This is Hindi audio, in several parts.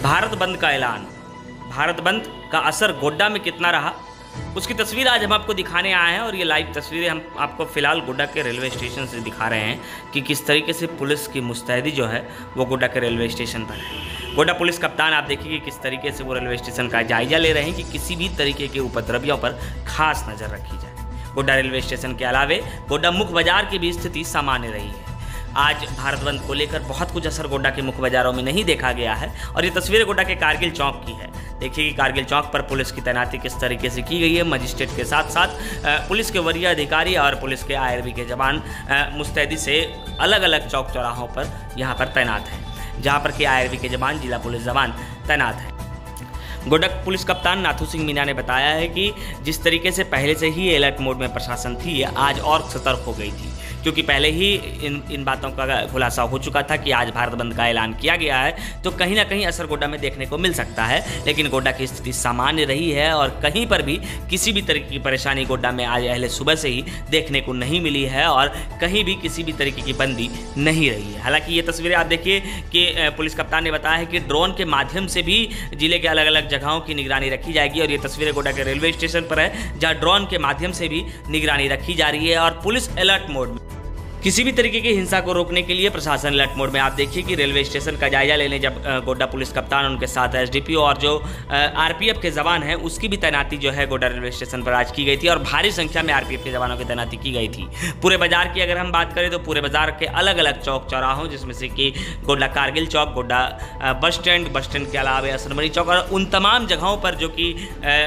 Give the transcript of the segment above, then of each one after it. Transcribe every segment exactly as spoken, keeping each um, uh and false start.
भारत बंद का ऐलान, भारत बंद का असर गोड्डा में कितना रहा, उसकी तस्वीर आज हम आपको दिखाने आए हैं। और ये लाइव तस्वीरें हम आपको फिलहाल गोड्डा के रेलवे स्टेशन से दिखा रहे हैं कि किस तरीके से पुलिस की मुस्तैदी जो है वो गोड्डा के रेलवे स्टेशन पर है। गोड्डा पुलिस कप्तान आप देखिए कि किस तरीके से वो रेलवे स्टेशन का जायजा ले रहे हैं कि किसी भी तरीके के उपद्रवियों पर खास नज़र रखी जाए। गोड्डा रेलवे स्टेशन के अलावे गोड्डा मुख्य बाजार की भी स्थिति सामान्य रही है। आज भारत बंद को लेकर बहुत कुछ असर गोड्डा के मुख्य बाजारों में नहीं देखा गया है। और ये तस्वीर गोड्डा के कारगिल चौक की है। देखिए कि कारगिल चौक पर पुलिस की तैनाती किस तरीके से की गई है। मजिस्ट्रेट के साथ साथ पुलिस के वरीय अधिकारी और पुलिस के आई आर बी के जवान मुस्तैदी से अलग अलग चौक चौराहों पर यहाँ पर तैनात हैं, जहाँ पर कि आई आर बी के जवान, जिला पुलिस जवान तैनात हैं। गोड्डा पुलिस कप्तान नाथू सिंह मीना ने बताया है कि जिस तरीके से पहले से ही अलर्ट मोड में प्रशासन थी, आज और सतर्क हो गई थी, क्योंकि पहले ही इन इन बातों का खुलासा हो चुका था कि आज भारत बंद का ऐलान किया गया है, तो कहीं ना कहीं असर गोड्डा में देखने को मिल सकता है। लेकिन गोड्डा की स्थिति सामान्य रही है और कहीं पर भी किसी भी तरीके की परेशानी गोड्डा में आज अहले सुबह से ही देखने को नहीं मिली है और कहीं भी किसी भी तरीके की बंदी नहीं रही है। हालांकि ये तस्वीरें आप देखिए कि पुलिस कप्तान ने बताया है कि ड्रोन के माध्यम से भी जिले के अलग अलग जगहों की निगरानी रखी जाएगी। और ये तस्वीरें गोड्डा के रेलवे स्टेशन पर है, जहाँ ड्रोन के माध्यम से भी निगरानी रखी जा रही है और पुलिस अलर्ट मोड में। किसी भी तरीके की हिंसा को रोकने के लिए प्रशासन अलर्ट मोड में। आप देखिए कि रेलवे स्टेशन का जायजा लेने जब गोड्डा पुलिस कप्तान, उनके साथ एस डी पी ओ और जो आर पी एफ के जवान हैं, उसकी भी तैनाती जो है गोड्डा रेलवे स्टेशन पर आज की गई थी और भारी संख्या में आर पी एफ के जवानों की तैनाती की गई थी। पूरे बाजार की अगर हम बात करें तो पूरे बाजार के अलग अलग चौक चौराहों, जिसमें से कि गोड्डा कारगिल चौक, Godda bus stand, bus stand के अलावा असरमनी चौक और उन तमाम जगहों पर जो कि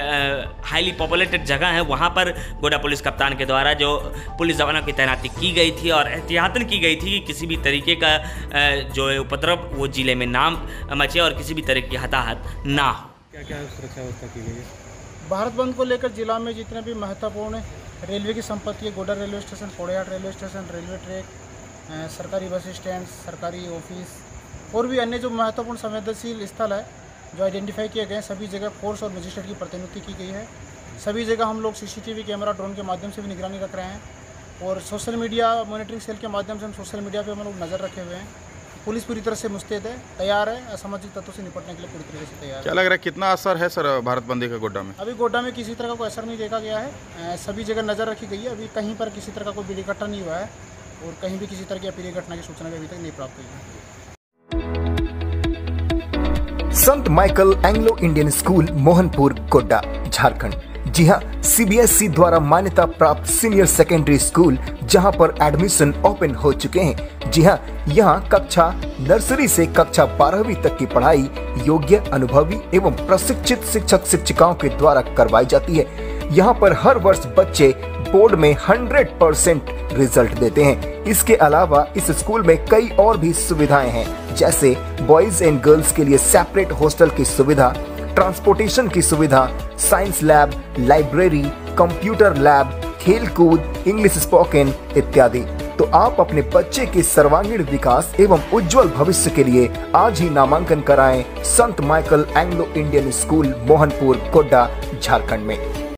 हाईली पॉपुलेटेड जगह है, वहाँ पर गोड्डा पुलिस कप्तान के द्वारा जो पुलिस जवानों की तैनाती की गई थी और एहतियातन की गई थी कि किसी भी तरीके का जो उपद्रव वो जिले में ना मचे और किसी भी तरह की हताहत ना हो। क्या क्या सुरक्षा व्यवस्था की गई है? भारत बंद को लेकर जिला में जितने भी महत्वपूर्ण रेलवे की संपत्ति है, Godda railway station, Porahat railway station, railway track, सरकारी बस स्टैंड, सरकारी ऑफिस और भी अन्य जो महत्वपूर्ण संवेदनशील स्थल है जो आइडेंटिफाई किए गए, सभी जगह फोर्स और मजिस्ट्रेट की प्रतिनियुक्ति की गई है। सभी जगह हम लोग C C T V camera, drone के माध्यम से भी निगरानी रख रहे हैं और सोशल मीडिया मॉनिटरिंग सेल के माध्यम से हम सोशल मीडिया पे हम लोग नज़र रखे हुए हैं। पुलिस पूरी तरह से मुस्तैद है, तैयार है, असामाजिक तत्वों से निपटने के लिए पूरी तरीके से तैयार है। क्या लग रहा है कितना असर है सर भारत बंदी का गोड्डा में? अभी गोड्डा में किसी तरह का कोई असर नहीं देखा गया है, सभी जगह नज़र रखी गई है। अभी कहीं पर किसी तरह का कोई बड़ी घटना नहीं हुआ है और कहीं भी किसी तरह की अप्रिय घटना की सूचना अभी तक नहीं प्राप्त हुई है। Sant Michael Anglo Indian school, Mohanpur, Godda, Jharkhand. जी हाँ, सी बी एस ई द्वारा मान्यता प्राप्त सीनियर सेकेंडरी स्कूल, जहां पर एडमिशन ओपन हो चुके हैं। जी हाँ, यहाँ कक्षा नर्सरी से कक्षा बारहवीं तक की पढ़ाई योग्य, अनुभवी एवं प्रशिक्षित शिक्षक शिक्षिकाओं के द्वारा करवाई जाती है। यहाँ पर हर वर्ष बच्चे बोर्ड में सौ परसेंट रिजल्ट देते हैं। इसके अलावा इस स्कूल में कई और भी सुविधाएं हैं, जैसे बॉयज एंड गर्ल्स के लिए सेपरेट हॉस्टल की सुविधा, ट्रांसपोर्टेशन की सुविधा, science lab, library, computer lab, खेल कूद, इंग्लिश स्पोकन इत्यादि। तो आप अपने बच्चे के सर्वांगीण विकास एवं उज्जवल भविष्य के लिए आज ही नामांकन कराएं Sant Michael Anglo Indian school, Mohanpur, Godda, Jharkhand में।